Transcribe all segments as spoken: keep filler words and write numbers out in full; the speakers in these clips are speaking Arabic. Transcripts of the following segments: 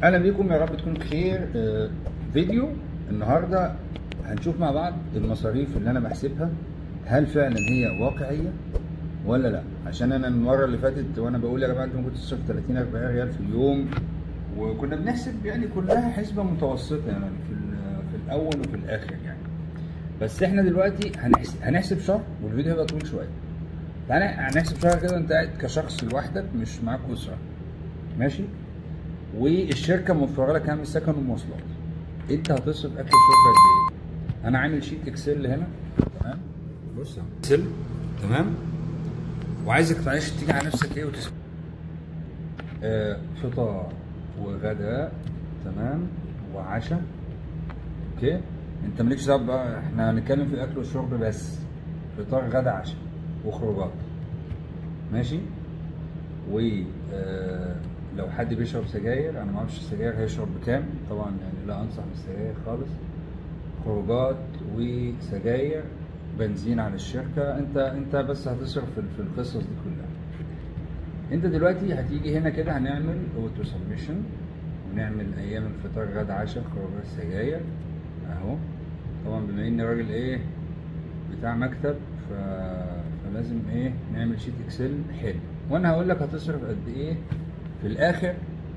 اهلا بيكم، يا رب تكون بخير. آه، فيديو النهارده هنشوف مع بعض المصاريف اللي انا بحسبها، هل فعلا هي واقعيه ولا لا؟ عشان انا المره اللي فاتت وانا بقول يا جماعه انتوا ممكن تصرف ثلاثين أربعين ريال في اليوم، وكنا بنحسب يعني كلها حسبه متوسطه يعني في في الاول وفي الاخر يعني. بس احنا دلوقتي هنحسب هنحسب شهر، والفيديو هيبقى طويل شويه. تعالى هنحسب شهر كده انت قاعد كشخص لوحدك مش معاك اسره، ماشي؟ والشركه موفره لك عامل سكن ومواصلات. انت هتصرف اكل وشرب قد ايه؟ انا عامل شيت اكسل هنا، تمام؟ بص اهو اكسل، تمام؟ وعايزك معلش تيجي على نفسك ايه وتسمع. آه فطار وغداء، تمام؟ وعشاء، اوكي؟ انت مالكش دعوه بقى، احنا هنتكلم في الاكل والشرب بس. فطار غدا عشاء وخروجات، ماشي؟ و آه لو حد بيشرب سجاير، انا ما اعرفش السجاير هيشرب بكام طبعا، يعني لا انصح بالسجاير خالص. خروجات وسجاير، بنزين على الشركه، انت انت بس هتصرف في في القصص دي كلها. انت دلوقتي هتيجي هنا كده، هنعمل اوتو سبمشن ونعمل ايام الفطار غدا عشاء خروجات سجاير اهو. طبعا بما اني راجل ايه بتاع مكتب، ف... فلازم ايه نعمل شيت اكسل حلو، وانا هقول لك هتصرف قد ايه في الاخر،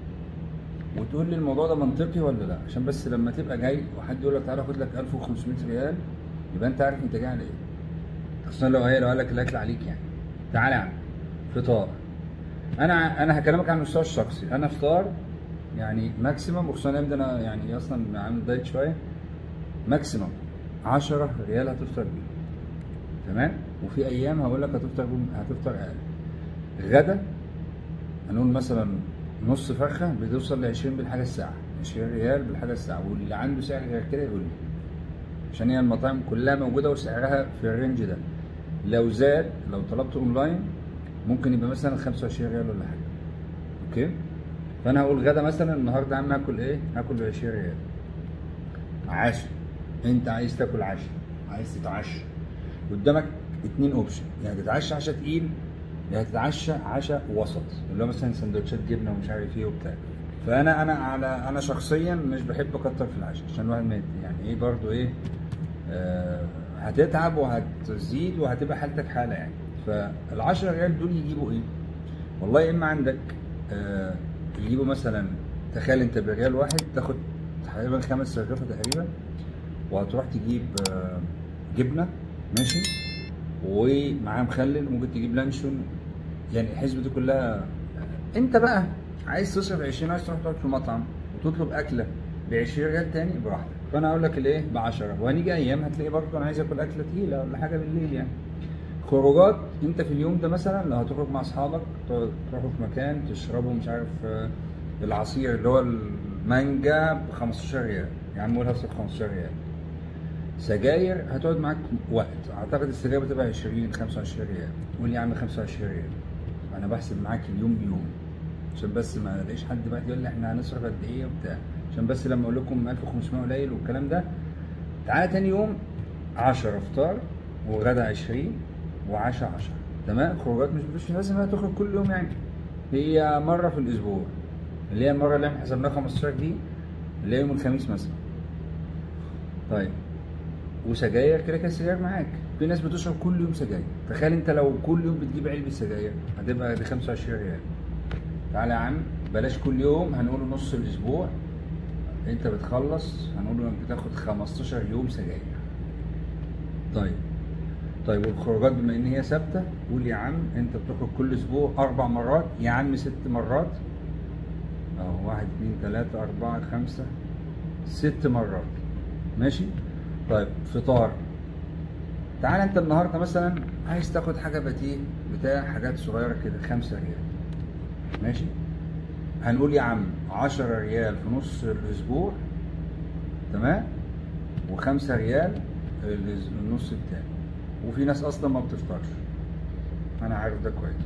وتقول لي الموضوع ده منطقي ولا لا، عشان بس لما تبقى جاي وحد يقول لك تعالى خد لك ألف وخمسمية ريال يبقى انت عارف انت جاي على ايه. خصوصا لو هي لو قال لك الاكل عليك يعني. تعالى يا عم، فطار. انا انا هكلمك عن المستوى الشخصي. انا فطار يعني ماكسيمم، وخصوصا الايام دي انا يعني اصلا عامل دايت شويه، ماكسيمم عشرة ريال هتفطر بيه، تمام؟ وفي ايام هقول لك هتفطر هتفطر اقل. غدا هنقول مثلا نص فرخه بتوصل ل عشرين بالحاجه الساعه، عشرين ريال بالحاجه الساعه، واللي عنده سعر غير كده يقول لي، عشان هي المطاعم كلها موجوده وسعرها في الرينج ده. لو زاد، لو طلبت اونلاين ممكن يبقى مثلا خمسة وعشرين ريال ولا حاجه، اوكي؟ فانا هقول غدا مثلا النهارده عم هاكل ايه؟ هاكل ب عشرين ريال. عشاء، انت عايز تاكل عشاء، عايز تتعشى، قدامك اتنين اوبشن، يا يعني تتعشى عشاء تقيل يا يعني تتعشى عشاء وسط، اللي هو مثلا سندوتشات جبنه ومش عارف ايه وبتاع. فانا انا على انا شخصيا مش بحب اكتر في العشاء، عشان الواحد ما يعني ايه برضو ايه آه هتتعب وهتزيد وهتبقى حالتك حاله يعني. فال عشرة ريال دول يجيبوا ايه؟ والله يا اما عندك آه يجيبوا مثلا، تخيل انت بريال واحد تاخد تقريبا خمس رغيفه تقريبا، وهتروح تجيب آه جبنه، ماشي؟ ومعاه مخلل، ممكن تجيب لانشون، يعني الحسبه دي كلها. انت بقى عايز تصرف عشرين، عايز تروح تقعد في مطعم وتطلب اكله ب عشرين ريال تاني براحتك. فانا اقول لك الايه ب عشرة، وهنيجي ايام هتلاقي برضه انا عايز اكل اكله تقيله ولا حاجه بالليل يعني. خروجات، انت في اليوم ده مثلا لو هتخرج مع اصحابك تروحوا في مكان تشربوا مش عارف العصير اللي هو المانجا ب خمستاشر ريال، يا عم قول هصرف خمستاشر ريال. سجاير هتقعد معاك وقت، اعتقد السجاير بتبقى عشرين خمسة وعشرين ريال، قول يا عم خمسة وعشرين ريال. انا بحسب معاك اليوم بيوم، عشان بس ما الاقيش حد بقى يقول لي احنا هنصرف قد ايه وبتاع، عشان بس لما اقول لكم ألف وخمسمية قليل والكلام ده. تعالى تاني يوم عشرة فطار وغدا عشرين وعشاء عشرة، تمام؟ خروجات مش مش لازم تخرج كل يوم يعني، هي مره في الاسبوع، اللي هي المره اللي احنا حسبناها خمستاشر دي، اللي هي يوم الخميس مثلا. طيب، وسجاير كده كده السجاير معاك، في ناس بتشرب كل يوم سجاير، تخيل انت لو كل يوم بتجيب علبه سجاير هتبقى دي خمسة وعشرين ريال. تعالى يا عم بلاش كل يوم، هنقول نص الاسبوع انت بتخلص، هنقول انك بتاخد خمستاشر يوم سجاير. طيب طيب والخروجات بما ان هي ثابته، قول يا عم انت بتخرج كل اسبوع اربع مرات، يا عم ست مرات اهو، واحد اتنين تلاته اربعه خمسه ست مرات، ماشي؟ طيب فطار، تعال انت النهارده مثلا عايز تاخد حاجه باتيه بتاع حاجات صغيره كده خمسة ريال، ماشي؟ هنقول يا عم عشرة ريال في نص الاسبوع، تمام؟ وخمسة ريال النص التاني. وفي ناس اصلا ما بتفطرش، انا عارف ده كويس،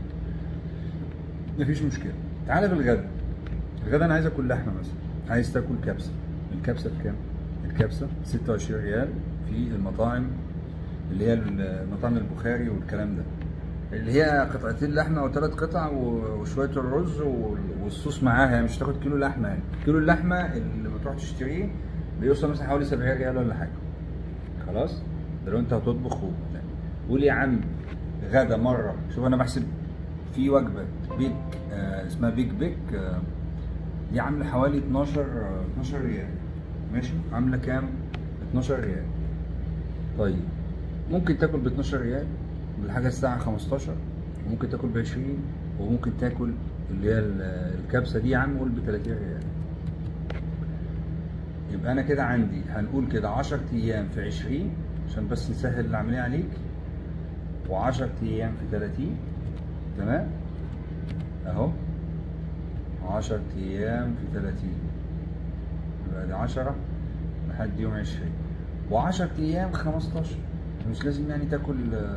مفيش مشكله. تعالى في الغدا. الغدا انا عايز اكل لحمه مثلا، عايز تاكل كبسه، الكبسه بكام؟ الكبسه ستة وعشرين ريال في المطاعم اللي هي المطاعم البخاري والكلام ده، اللي هي قطعتين لحمه او ثلاث قطع وشويه الرز والصوص معاها، يعني مش تاخد كيلو لحمه. يعني كيلو اللحمه اللي بتروح تشتريه بيوصل مثلا حوالي سبعين ريال ولا حاجه. خلاص ده لو انت هتطبخ. قول يا عم غدا مره، شوف انا بحسب في وجبه بيك آه اسمها بيك بيك آه دي عامله حوالي اتناشر آه اتناشر ريال. ماشي، عامله كام؟ اتناشر ريال. طيب ممكن تاكل ب اتناشر ريال بالحاجه الساعه خمستاشر، وممكن تاكل ب عشرين، وممكن تاكل اللي هي الكبسه دي يا عم قول ب تلاتين ريال. يبقى انا كده عندي هنقول كده عشرة ايام في عشرين عشان بس نسهل العمليه عليك، وعشرة ايام في تلاتين. تمام اهو، عشرة ايام في تلاتين يبقى دي عشرة لحد يوم عشرين، وعشرة ايام خمستاشر. مش لازم يعني تاكل.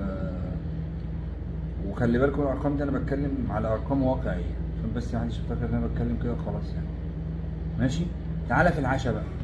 وخلي بالكم الارقام دي انا بتكلم على ارقام واقعيه عشان بس محدش يفتكر ان انا بتكلم كده خلاص يعني. ماشي، تعالى في العشاء بقى.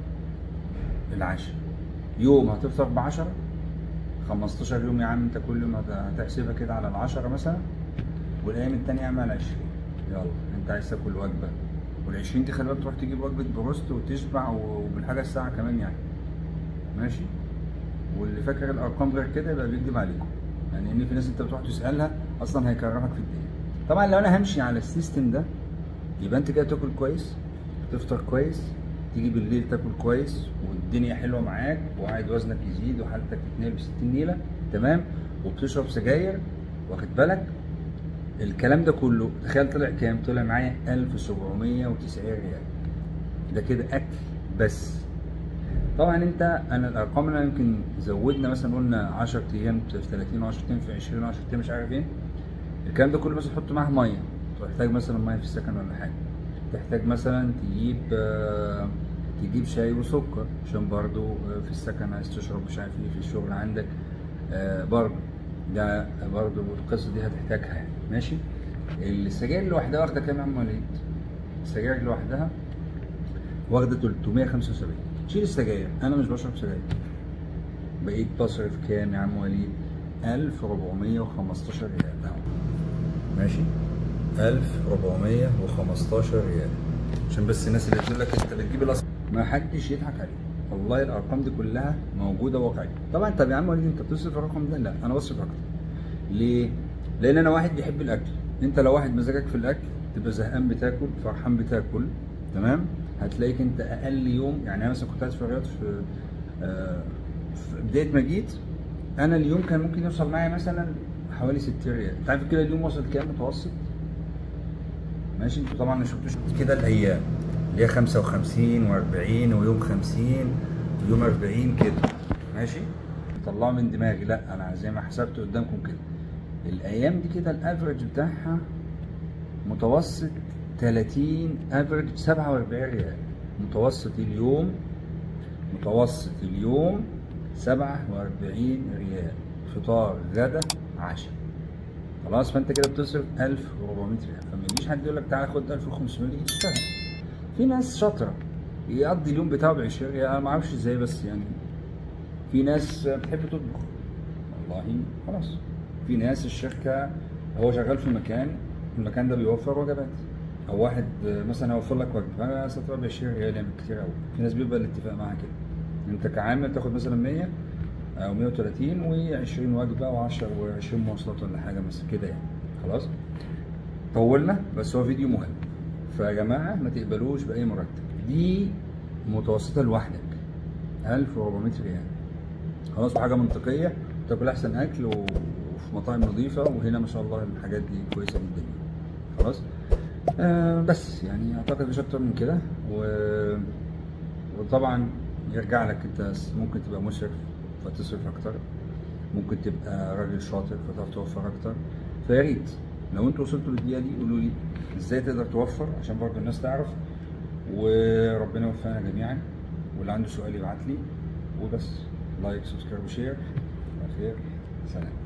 العشاء يوم هتفطر ب عشرة، خمستاشر يوم يا عم، انت كل يوم هتحسبها كده على العشرة مثلا، والايام التانية اعمل عشرين. يلا انت عايز تاكل وجبه، والعشرين دي خلي بالك تروح تجيب وجبه بروست وتشبع وبالحاجه الساعه كمان يعني. ماشي، واللي فاكر الارقام غير كده يبقى بيكذب عليكم، يعني ان في ناس انت بتروح تسالها اصلا هيكرهك في الدنيا. طبعا لو انا همشي على السيستم ده يبقى انت كده تاكل كويس، تفطر كويس، تيجي بالليل تاكل كويس، والدنيا حلوه معاك، وقاعد وزنك يزيد وحالتك تتنقل ب ستين نيله. تمام، وبتشرب سجاير، واخد بالك؟ الكلام ده كله تخيل طلع كام؟ طلع معايا ألف وسبعمية وتسعين ريال. ده كده اكل بس. طبعا انت انا الارقام اللي يمكن زودنا مثلا قلنا عشرة ايام في تلاتين، و10 ايام في عشرين، و10 ايام مش عارف ايه. الكلام ده كله بس تحط معاه ميه، تحتاج مثلا ميه في السكن ولا حاجه، تحتاج مثلا تجيب آه تجيب شاي وسكر عشان برضو في السكن عايز تشرب مش عارف ايه، في الشغل عندك آه برضو ده برضو القصه دي هتحتاجها يعني. ماشي، السجاير لوحدها واخده كام يا عم وليد؟ السجاير لوحدها واخده تلتمية وخمسة وسبعين. شيل السجاير، انا مش بشرب سجاير. بقيت بصرف كام يا عم وليد؟ ألف وأربعمية وخمستاشر ريال اهو. ماشي، ألف وأربعمية وخمستاشر ريال عشان بس الناس اللي بتقول لك انت بتجيب الاصل ما حدش يضحك عليك. والله الارقام دي كلها موجوده واقعيه. طبعا طب يا عم وليد انت بتصرف الرقم ده؟ لا انا بصرف اكتر. ليه؟ لان انا واحد بيحب الاكل. انت لو واحد مزاجك في الاكل تبقى زهقان بتاكل، فرحان بتاكل، تمام؟ هتلاقيك انت اقل يوم يعني. انا مثلا كنت قاعد في الرياض في, آه في بدايه ما جيت، انا اليوم كان ممكن يوصل معايا مثلا حوالي ستين ريال. انت عارف كده اليوم وصل كام متوسط؟ ماشي، انتوا طبعا ما شفتوش كده الايام اللي هي خمسة وخمسين وأربعين ويوم خمسين ويوم أربعين كده. ماشي، طلعوا من دماغي، لا انا زي ما حسبت قدامكم كده الايام دي كده الافرج بتاعها متوسط تلاتين، افرج سبعة وأربعين ريال. متوسط اليوم متوسط اليوم سبعة وأربعين ريال، فطار غدا عشاء. خلاص، فانت كده بتصرف ألف وأربعمية ريال. فما يجيش حد يقول لك تعالى خد ألف وخمسمية تيجي تشتغل. في ناس شاطره يقضي اليوم بتاعه ب عشرين ريال، انا ما اعرفش ازاي بس يعني. في ناس بتحب تطبخ والله خلاص. في ناس الشركه هو شغال في مكان، المكان ده بيوفر وجبات، او واحد مثلا هيوفر لك وجبه بس هتبقى ب عشرين ريال يعني كتير قوي. في ناس بيبقى الاتفاق معاها كده، انت كعامل تاخد مثلا مية او مية وتلاتين وعشرين وجبه وعشرة وعشرين مواصلات ولا حاجه مثلا كده يعني. خلاص طولنا بس هو فيديو مهم، فيا جماعه ما تقبلوش باي مرتب. دي متوسطه لوحدك ألف وأربعمية ريال. خلاص، وحاجه منطقيه، تاكل احسن اكل وفي مطاعم نظيفه، وهنا ما شاء الله الحاجات دي كويسه جدا. خلاص آه بس يعني اعتقد مش اكتر من كده. و... وطبعا يرجع لك انت، ممكن تبقى مشرف فتصرف اكتر، ممكن تبقى راجل شاطر فتعرف توفر اكتر. فيا ريت لو انتوا وصلتوا للدقيقه دي قولوا لي ازاي تقدر توفر عشان برضه الناس تعرف، وربنا يوفقنا جميعا. واللي عنده سؤال يبعت لي. وبس، لايك سبسكرايب وشير. على خير، سلام.